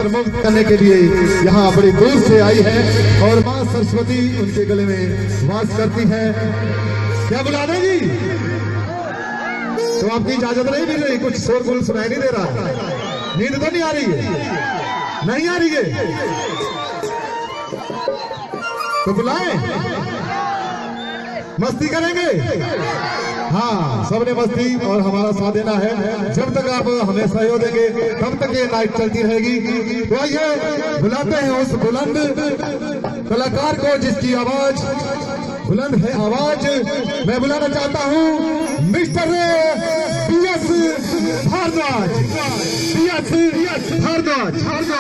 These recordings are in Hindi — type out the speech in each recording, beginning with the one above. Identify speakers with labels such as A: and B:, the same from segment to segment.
A: मंत्रमुग्ध करने के लिए यहाँ बड़ी दूर से आई है और माँ सरस्वती उनके गले में वास करती है। क्या बुला देगी? तो आपकी इजाजत नहीं मिल रही, कुछ शोरगुल सुनाई नहीं दे रहा, नींद तो नहीं आ रही है? नहीं आ रही है तो बुलाएं, मस्ती करेंगे। हाँ, सबने मस्ती और हमारा साथ देना है। जब तक आप हमें सहयोग देंगे तब तक ये नाइट चलती रहेगी। तो आइए बुलाते हैं उस बुलंद कलाकार को जिसकी आवाज बुलंद है। आवाज मैं बुलाना चाहता हूँ mister PS Bhardwaj. PS Bhardwaj.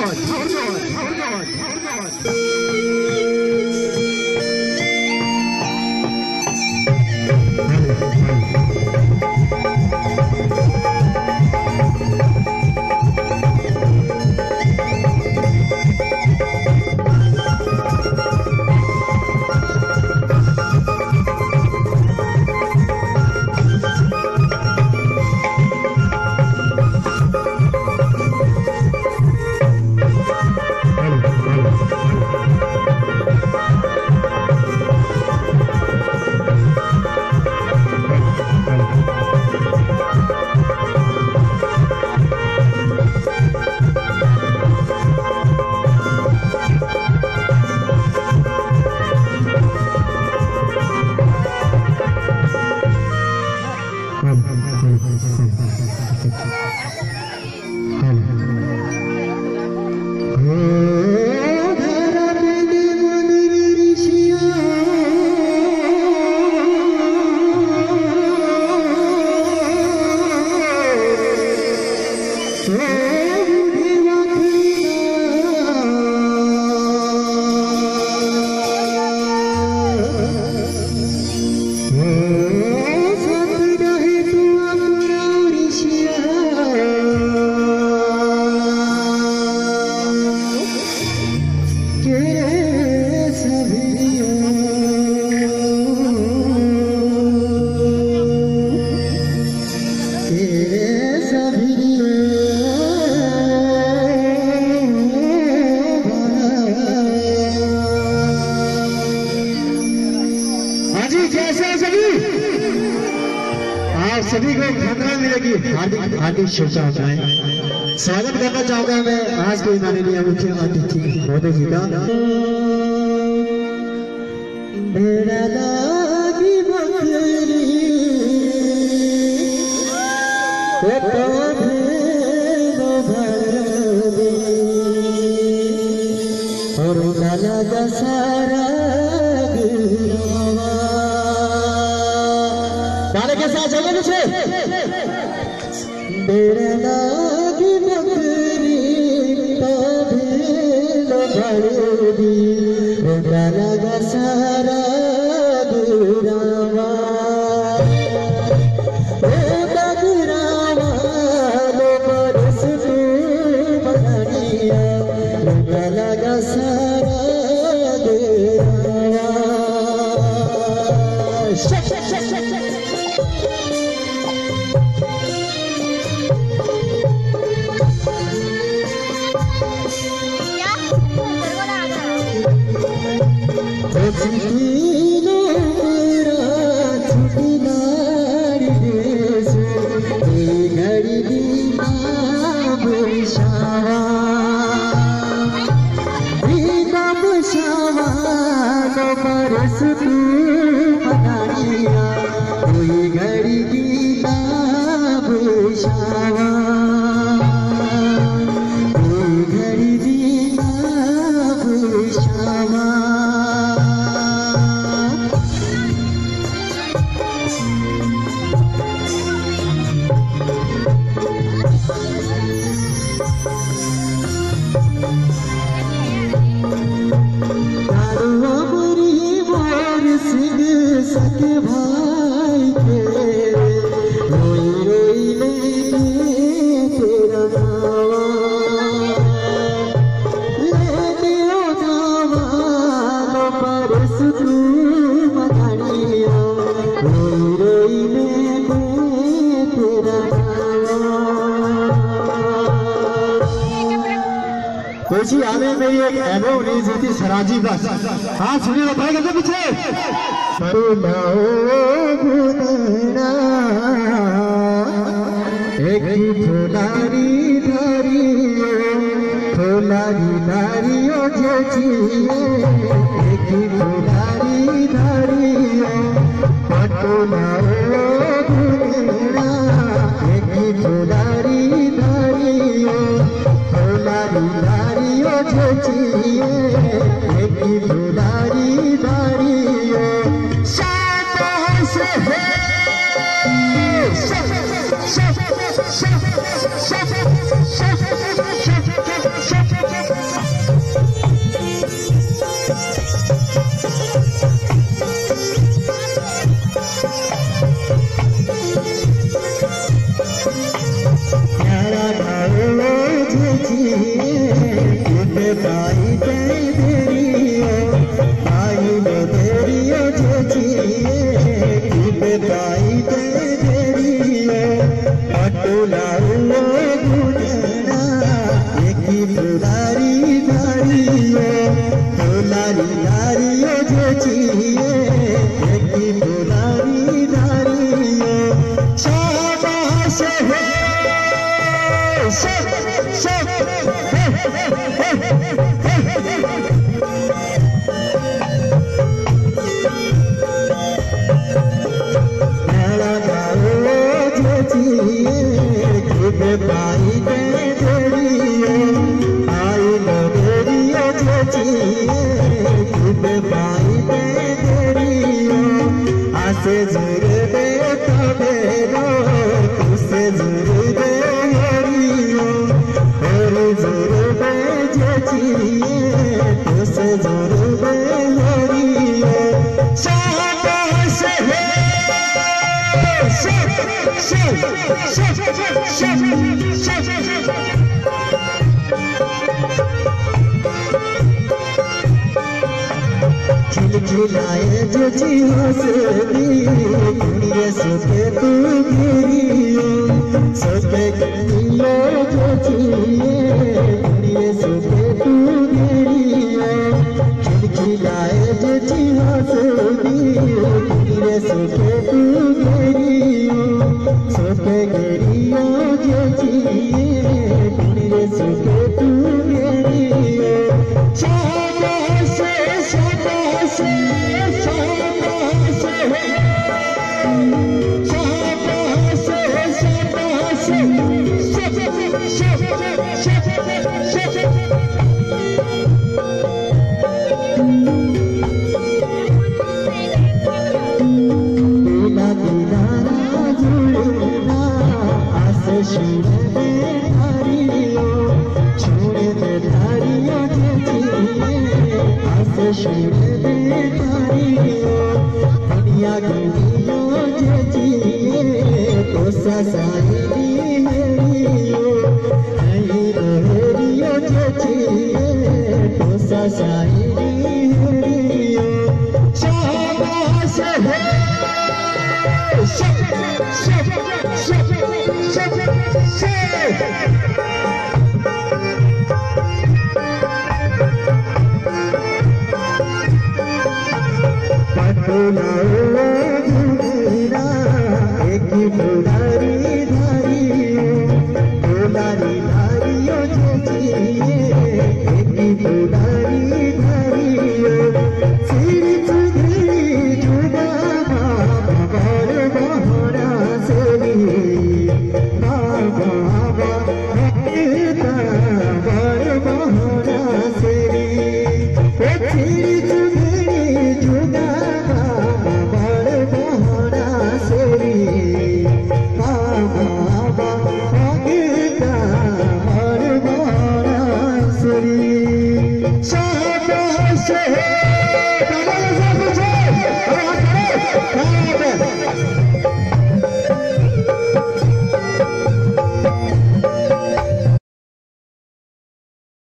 B: सभी को धन्यवाद मिलेगी। हार्दिक शुभकामनाएं। स्वागत करना चाहूंगा मैं आज के माननीय मुख्य अतिथि मोदी जी का। गाने के साथ चलिए मुझे मेरा लागी बकरी भड़ी लगा सारा गुरावा बरस बनिया लगा सारा गुरावा। सके भाई के रोई रोई ले इसी आने में एक एवो रिलीज हुई थी सराजी बस। हाँ सुनिए तो भाई करते पीछे एक फुलारी धारियो फुलारी धारियो जेचिए एक फुलारी धारियो पटोला एक फुलारी धारियो फुलारी धारियो जेचिए एक फुलारी धारियो शाबाश है से जुर दे तबेरो तुसे जुर दे हरियो हरि जुर दे जचिए तुसे जुर दे हरियो शाबाश है खिलखिलाए जची हंसदी दुनिया सोते तू गिरियो सोते गिरियो जचिए दुनिया सोते तू गिरियो खिलखिलाए जची हंसदी दुनिया सोते तू गिरियो सोते गिरियो जचिए दुनिया सोते तू गिरियो दुनिया गिरियो जचिए तो ससाई हेरियो नहीं हेरियो जचिए तो ससाई हेरियो शाबाश है एक फुलारी धारियो फुलारी धारियो जचिए एक फुलारी धारियो सिर चुधरी जुदा बाबर बहरा सेरी बाबा बाबर बहरा सेरी सिर चुधरी जुदा शाबाश है